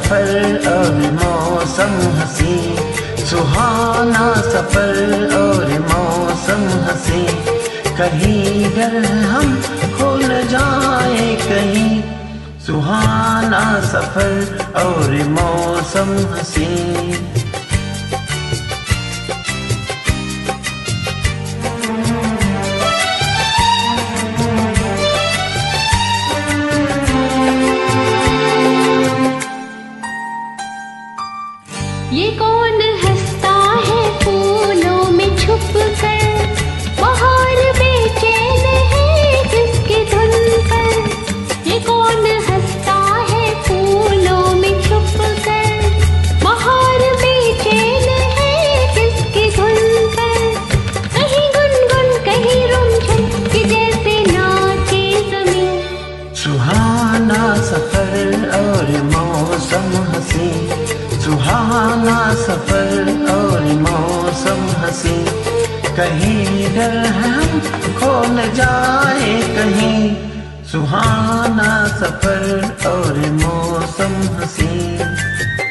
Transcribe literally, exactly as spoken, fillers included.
सफर और मौसम हंसी, सुहाना सफर और मौसम हंसी। कहीं डर हम खो न जाए कहीं, सुहाना सफर और मौसम हंसी। ये कौन हंसता है फूलों में छुप कर, बहार बेचैन है किसकी धुन पर। ये कौन हंसता है फूलों में छुप कर, बहार बेचैन है किसकी धुन पर। कहीं गुनगुन कहीं रुमझुम कि जैसे नाचे ज़मीं। सुहाना सफर और मौसम हंसी, सुहाना सफर और मौसम हंसी। कहीं डर हम खो न जाए कहीं, सुहाना सफर और मौसम हंसी।